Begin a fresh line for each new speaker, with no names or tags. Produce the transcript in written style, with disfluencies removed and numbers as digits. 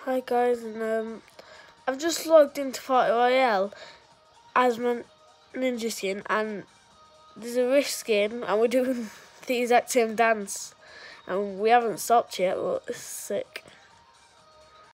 Hi guys, and I've just logged into Party Royale as my ninja skin, and there's a Rish skin, and we're doing the exact same dance, and we haven't stopped yet, but it's sick.